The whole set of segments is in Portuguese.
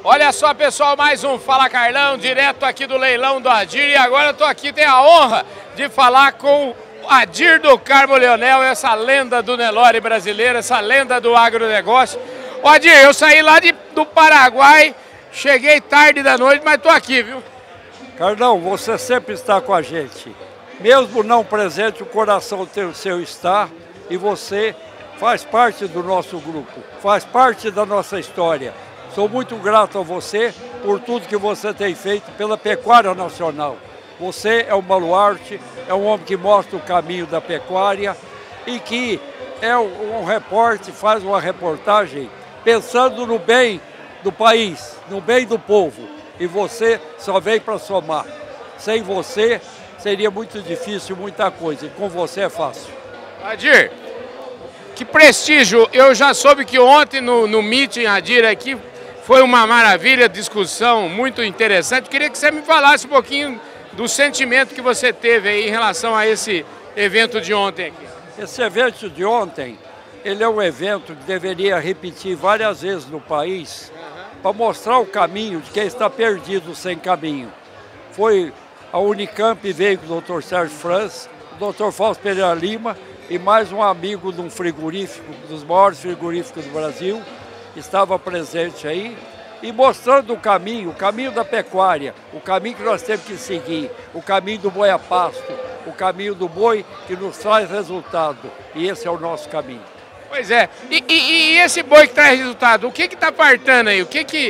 Olha só, pessoal, mais um Fala Carlão, direto aqui do leilão do Adir. E agora eu tô aqui, tenho a honra de falar com o Adir do Carmo Leonel, essa lenda do Nelore brasileiro, essa lenda do agronegócio. Ô Adir, eu saí lá do Paraguai, cheguei tarde da noite, mas tô aqui, viu? Carlão, você sempre está com a gente. Mesmo não presente, o coração seu está e você faz parte do nosso grupo, faz parte da nossa história. Sou muito grato a você por tudo que você tem feito pela pecuária nacional. Você é um baluarte, é um homem que mostra o caminho da pecuária e que é um repórter, faz uma reportagem pensando no bem do país, no bem do povo. E você só veio para somar. Sem você seria muito difícil muita coisa, e com você é fácil. Adir, que prestígio! Eu já soube que ontem no meeting Adir aqui foi uma maravilha, discussão muito interessante. Queria que você me falasse um pouquinho do sentimento que você teve aí em relação a esse evento de ontem aqui. Esse evento de ontem, ele é um evento que deveria repetir várias vezes no país para mostrar o caminho de quem está perdido sem caminho. Foi a Unicamp, veio com o Dr. Sérgio Franz, o Dr. Fausto Pereira Lima e mais um amigo de um frigorífico, dos maiores frigoríficos do Brasil, estava presente aí e mostrando o caminho da pecuária, o caminho que nós temos que seguir, o caminho do boi a pasto, o caminho do boi que nos traz resultado, e esse é o nosso caminho. Pois é, e esse boi que traz resultado, o que está faltando aí?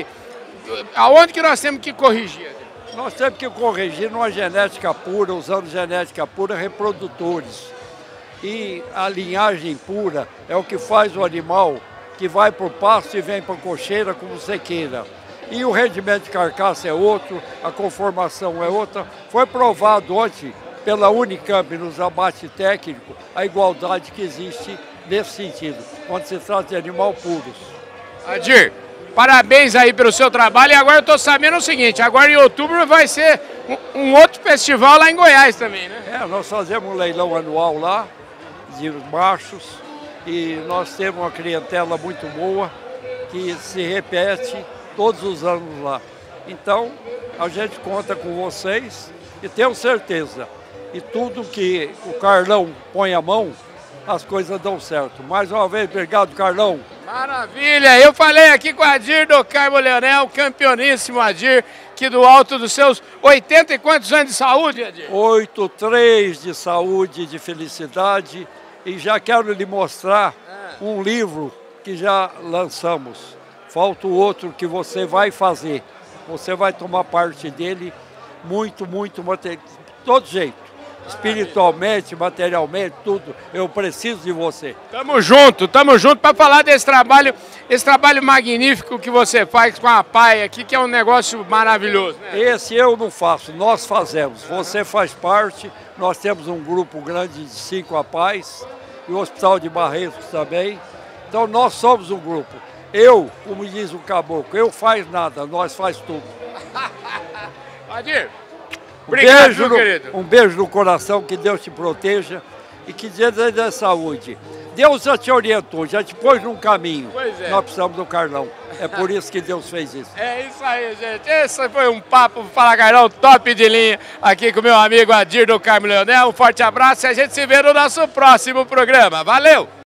Aonde que nós temos que corrigir? Nós temos que corrigir numa genética pura, usando genética pura, reprodutores. E a linhagem pura é o que faz o animal que vai para o pasto e vem para a cocheira como você queira. E o rendimento de carcaça é outro, a conformação é outra. Foi provado ontem pela Unicamp nos abates técnicos a igualdade que existe nesse sentido, quando se trata de animal puros. Adir, parabéns aí pelo seu trabalho. E agora eu estou sabendo o seguinte, agora em outubro vai ser um outro festival lá em Goiás também, né? Nós fazemos um leilão anual lá, de machos, e nós temos uma clientela muito boa que se repete todos os anos lá. Então, a gente conta com vocês e tenho certeza, e tudo que o Carlão põe a mão, as coisas dão certo. Mais uma vez, obrigado, Carlão. Maravilha! Eu falei aqui com o Adir do Carmo Leonel, campeoníssimo Adir, que do alto dos seus 80 e quantos anos de saúde, Adir? 83 de saúde, de felicidade. E já quero lhe mostrar um livro que já lançamos. Falta o outro que você vai fazer. Você vai tomar parte dele muito, de todo jeito. Espiritualmente, materialmente, tudo. Eu preciso de você. Tamo junto para falar desse trabalho magnífico que você faz com a PAI aqui, que é um negócio maravilhoso, né? Esse eu não faço, nós fazemos. Você faz parte, nós temos um grupo grande de 5 APAIs, e o Hospital de Barretos também. Então nós somos um grupo. Eu, como diz o caboclo, eu faz nada, nós faz tudo. Adir, obrigado, querido. Um beijo no coração, que Deus te proteja e que Deus dê saúde. Deus já te orientou, já te pôs num caminho. Pois é. Nós precisamos do Carlão. É por isso que Deus fez isso. É isso aí, gente. Esse foi um papo Fala Carlão top de linha aqui com meu amigo Adir do Carmo Leonel. Um forte abraço e a gente se vê no nosso próximo programa. Valeu!